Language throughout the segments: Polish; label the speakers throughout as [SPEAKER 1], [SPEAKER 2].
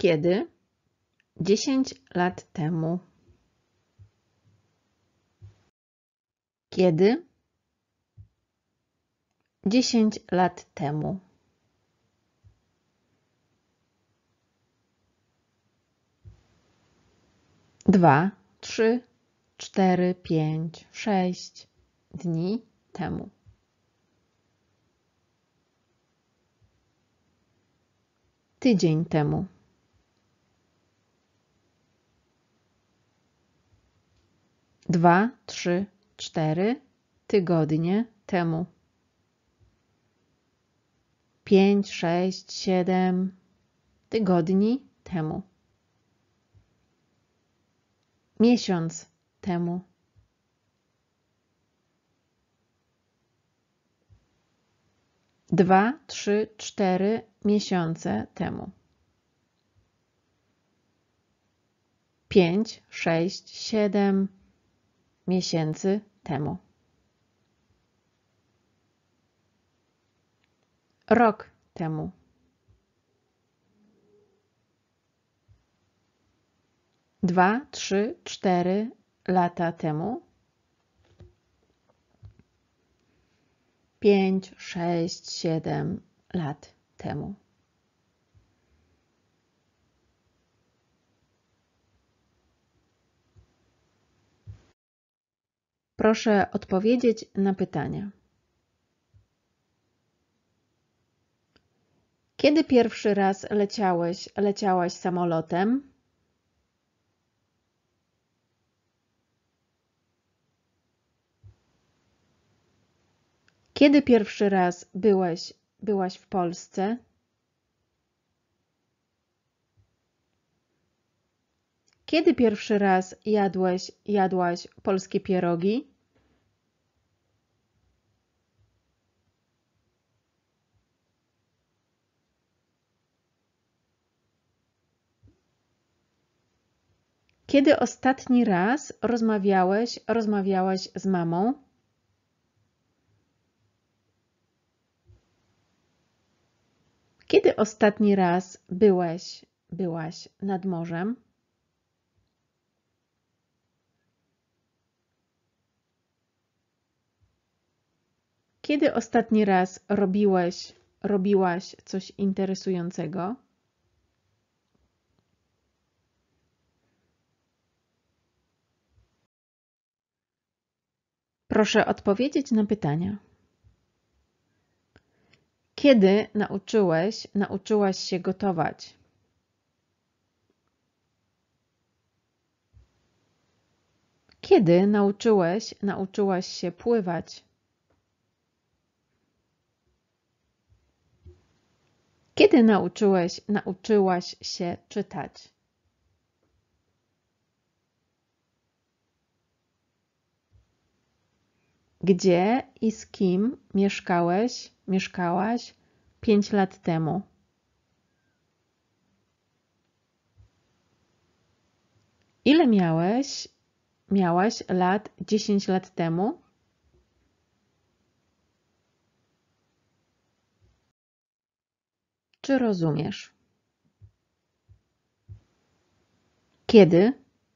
[SPEAKER 1] Kiedy? 10 lat temu. Kiedy? 10 lat temu. Dwa, 3, 4, 5, 6 dni temu. Tydzień temu. 2, 3, 4 tygodnie temu. 5, 6, 7 tygodni temu. Miesiąc temu. 2, 3, 4 miesiące temu. 5, 6, 7 miesięcy temu. Rok temu. 2, 3, 4 lata temu. 5, 6, 7 lat temu. Proszę odpowiedzieć na pytania. Kiedy pierwszy raz leciałaś samolotem? Kiedy pierwszy raz byłaś w Polsce? Kiedy pierwszy raz jadłaś polskie pierogi? Kiedy ostatni raz rozmawiałaś z mamą? Kiedy ostatni raz byłaś nad morzem? Kiedy ostatni raz robiłaś coś interesującego? Proszę odpowiedzieć na pytania. Kiedy nauczyłaś się gotować? Kiedy nauczyłaś się pływać? Kiedy nauczyłaś się czytać? Gdzie i z kim mieszkałaś 5 lat temu? Ile miałaś lat 10 lat temu? Czy rozumiesz? Kiedy?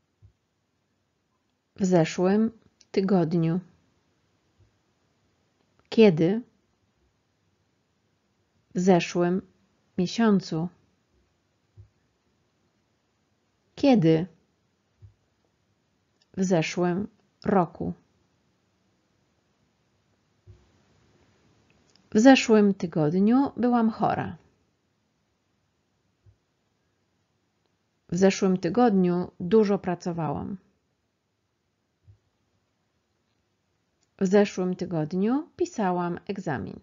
[SPEAKER 1] W zeszłym tygodniu. Kiedy? W zeszłym miesiącu. Kiedy? W zeszłym roku. W zeszłym tygodniu byłam chora. W zeszłym tygodniu dużo pracowałam. W zeszłym tygodniu pisałam egzamin.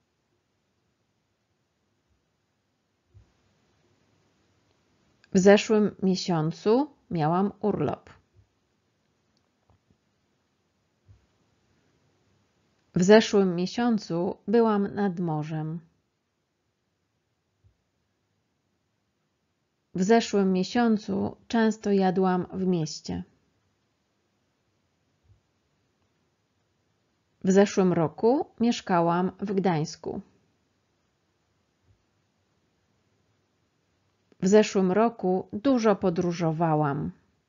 [SPEAKER 1] W zeszłym miesiącu miałam urlop. W zeszłym miesiącu byłam nad morzem. W zeszłym miesiącu często jadłam w mieście. W zeszłym roku mieszkałam w Gdańsku. W zeszłym roku dużo podróżowałam.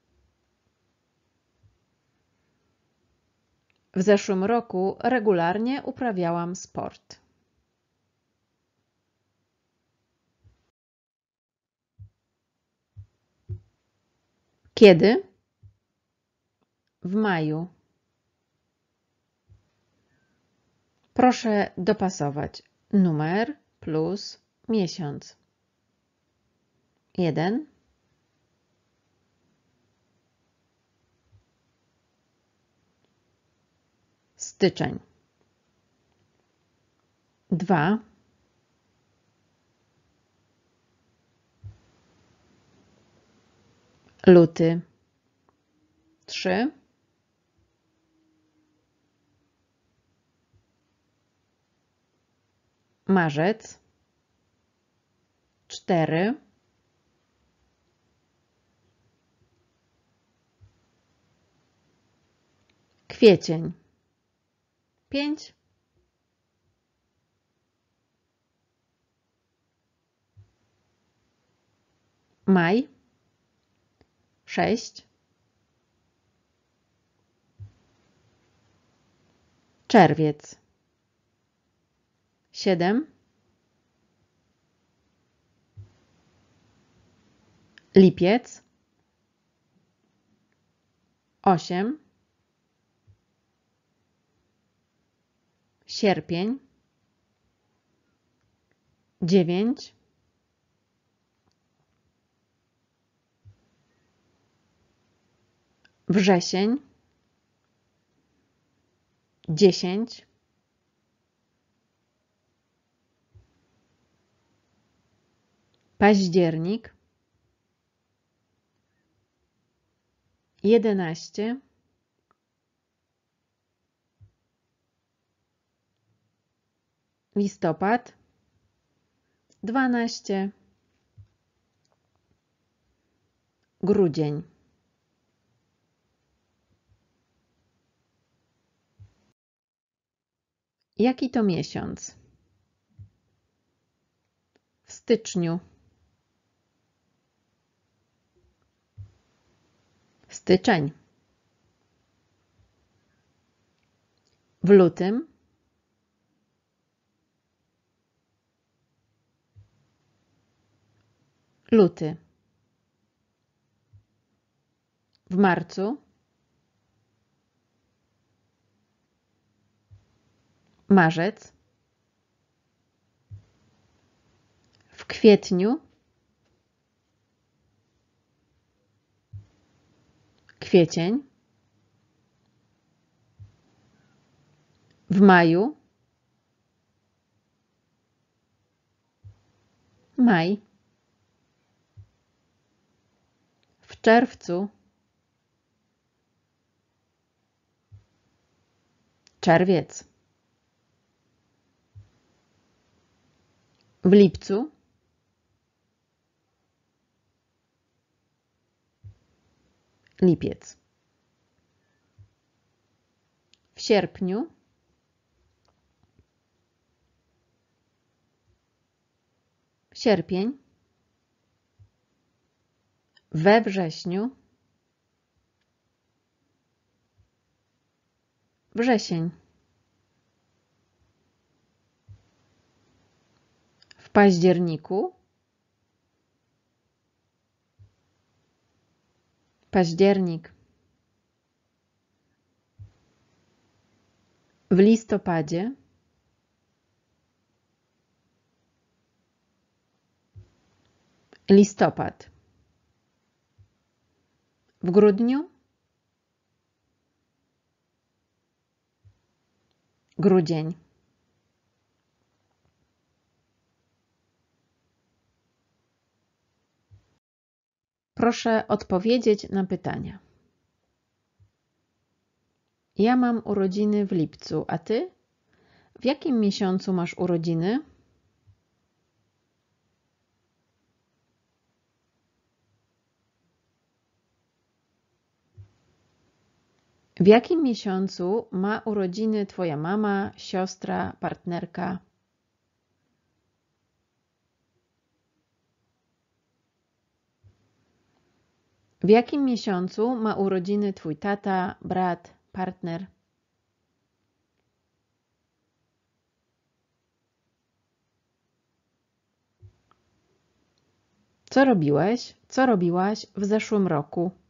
[SPEAKER 1] W zeszłym roku regularnie uprawiałam sport. Kiedy? W maju. Proszę dopasować numer plus miesiąc. 1. Styczeń. 2. Luty. 3. Marzec. 4. Kwiecień. 5. Maj. 6. Czerwiec. 7. Lipiec. 8. Sierpień. 9. Wrzesień. 10. Październik. 11. Listopad. 12. Grudzień. Jaki to miesiąc? W styczniu. Styczeń. W lutym. Luty. W marcu. Marzec. W kwietniu. Kwiecień. W maju. Maj. W czerwcu. Czerwiec. W lipcu. Lipiec. W sierpniu. Sierpień. We wrześniu. Wrzesień. W październiku. Październik. W listopadzie. Listopad. W grudniu. Grudzień. Proszę odpowiedzieć na pytania. Ja mam urodziny w lipcu, a ty? W jakim miesiącu masz urodziny? W jakim miesiącu ma urodziny twoja mama, siostra, partnerka? W jakim miesiącu ma urodziny twój tata, brat, partner? Co robiłeś, co robiłaś w zeszłym roku?